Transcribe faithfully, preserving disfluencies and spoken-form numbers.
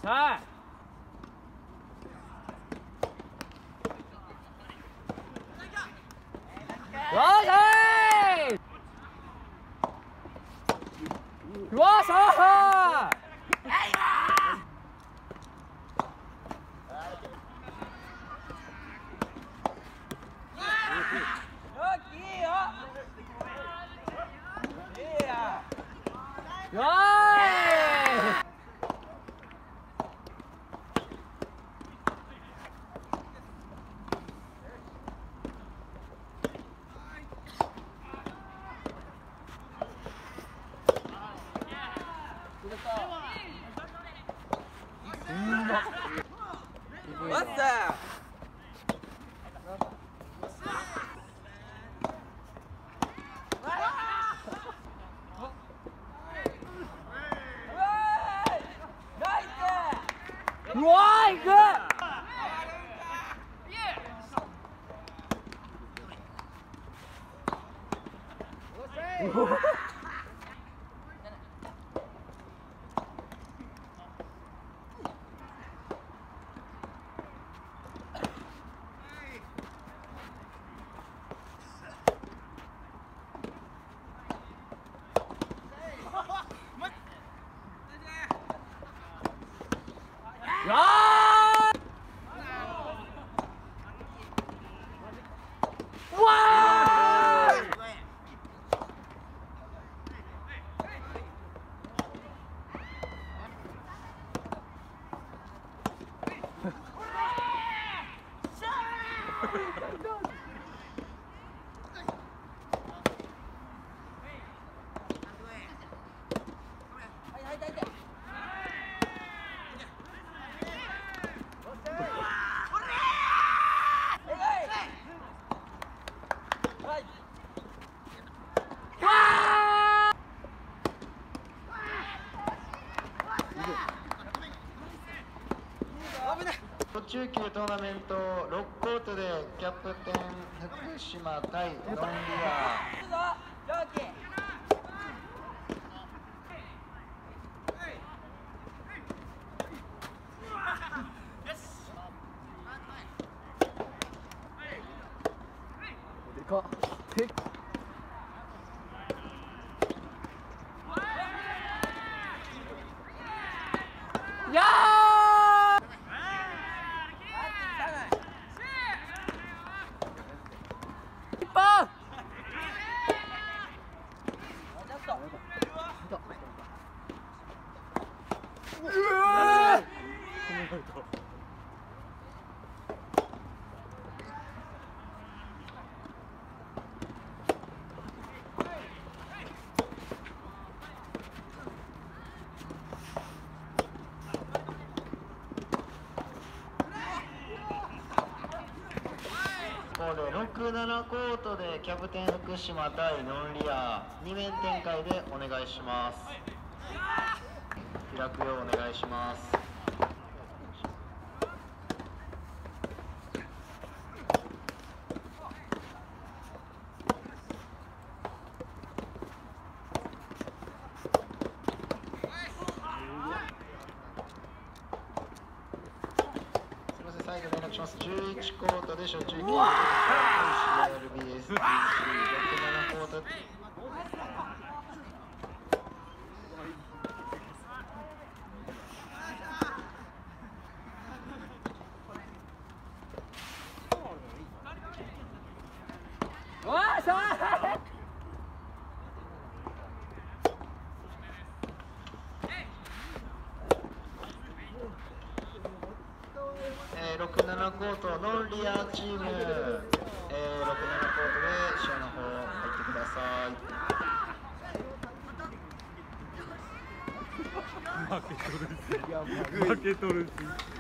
さあよしーよっしゃーよーいわっさうわーいくよーわー中級トーナメントろくコートでキャプテン福島対ノンリア。 でかっでっやーろくななコートでキャプテン福島対ノンリアに面展開でお願いします。開くようお願いします。再度連絡します。じゅういちコートで初中継 シーアールビーエスろくななコート。 わあさあろくななコートノンリアチーム、えー、ろくななコートで試合の方入ってください。 負けとるし負けとるし